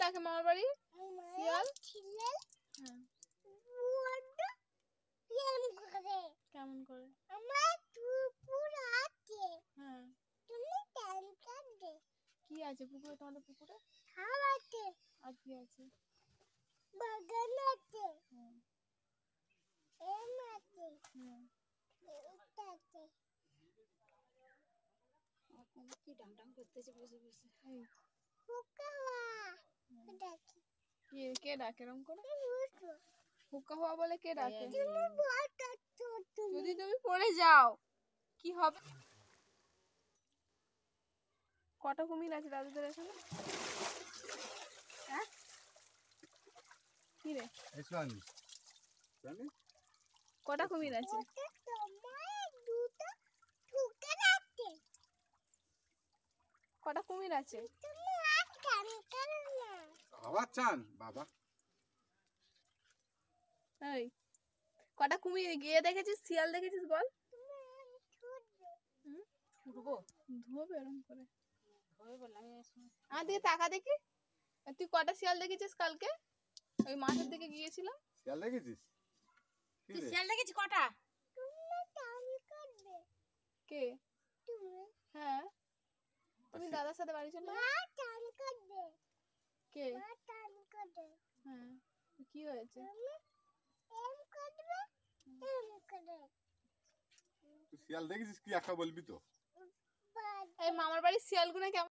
ডাকে মামার বাড়ি? শিয়াল? হ্যাঁ। কেমন করে? হ্যাঁ। কি আছে পুকুরে? তোমাদের পুকুরে আর কি আছে? কি ডাং করতেছে বসে বসে। কে ডাকে এরকম করে? হুক্কা হওয়া বলে কে ডাকে? যদি তুমি পড়ে যাও কি হবে? কটা কুমির আছে দাদুদের এখানে? হ্যাঁ কি রে কটা কুমির আছে? কটা কুমির আছে? বাবা এই কটা কুমির গিয়ে দেখেছিস? শিয়াল দেখেছিস বল? ছুটবো ধোবে এরকম করে। ধরে বললাম আমার দিকে তাকা দেখি। তুই কটা শিয়াল দেখেছিস কালকে? ওই মাঠের দিকে গিয়েছিলাম। শিয়াল দেখেছিস? তুই শিয়াল দেখেছিস কটা? কে? হ্যাঁ তুমি দাদার সাথে বাড়ি চলে কে? হ্যাঁ কি হয়েছে? তুই শিয়াল দেখেছিস কি একটা বলবি তো? এই মামার বাড়ির শিয়ালগুলো কেমন